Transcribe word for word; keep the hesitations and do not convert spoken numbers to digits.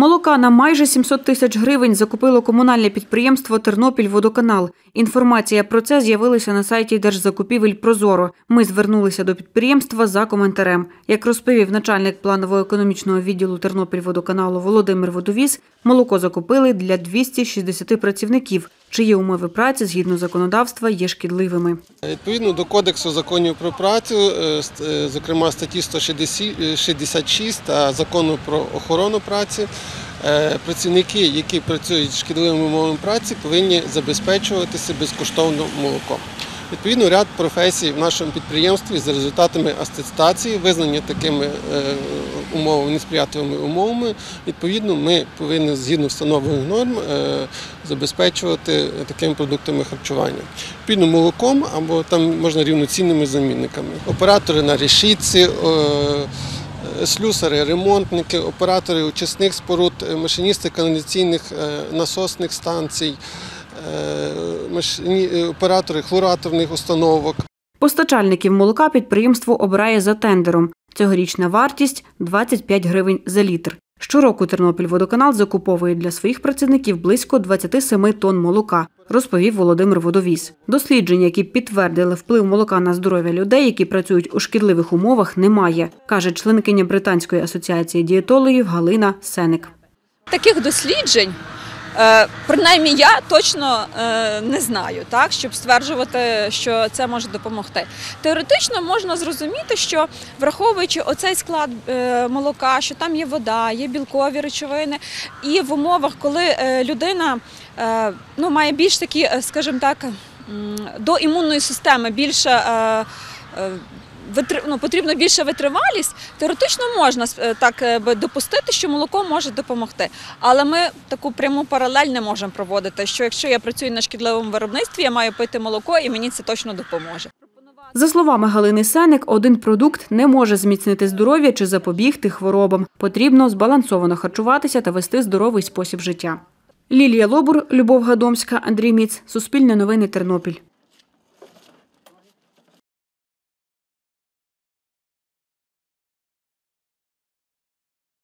Молока на майже сімсот тисяч гривень закупило комунальне підприємство «Тернопільводоканал». Інформація про це з'явилася на сайті Держзакупівель «Прозоро». Ми звернулися до підприємства за коментарем. Як розповів начальник планово-економічного відділу «Тернопільводоканалу» Володимир Водовіз, молоко закупили для двохсот шістдесяти працівників, чиї умови праці, згідно законодавства, є шкідливими. Відповідно до Кодексу законів про працю, зокрема статті сто шістдесят шість та Закону про охорону праці, працівники, які працюють з шкідливими умовами праці, повинні забезпечуватися безкоштовно молоком. Відповідно, ряд професій в нашому підприємстві за результатами атестації, визнані такими умовами, несприятливими умовами, відповідно, ми повинні, згідно встановлених норм, забезпечувати такими продуктами харчування. Відповідно, молоком або там можна рівноцінними замінниками. Оператори на решітці, слюсари, ремонтники, оператори очисних споруд, машиністи каналізаційних насосних станцій, оператори хлораторних установок. Постачальників молока підприємство обирає за тендером. Цьогорічна вартість – двадцять п'ять гривень за літр. Щороку «Тернопільводоканал» закуповує для своїх працівників близько двадцяти семи тонн молока, розповів Володимир Водовіз. Досліджень, які підтвердили вплив молока на здоров'я людей, які працюють у шкідливих умовах, немає, каже членкиня Британської асоціації дієтологів Галина Сеник. Таких досліджень, принаймні я точно не знаю, так, щоб стверджувати, що це може допомогти. Теоретично можна зрозуміти, що враховуючи оцей склад молока, що там є вода, є білкові речовини, і в умовах, коли людина ну, має більш такі, скажімо так, до імунної системи більше Ну, потрібно більша витривалість, теоретично можна так допустити, що молоко може допомогти. Але ми таку пряму паралель не можемо проводити, що якщо я працюю на шкідливому виробництві, я маю пити молоко і мені це точно допоможе. За словами Галини Сеник, один продукт не може зміцнити здоров'я чи запобігти хворобам. Потрібно збалансовано харчуватися та вести здоровий спосіб життя. Лілія Лобур, Любов Гадомська, Андрій Міц. Суспільне новини, Тернопіль.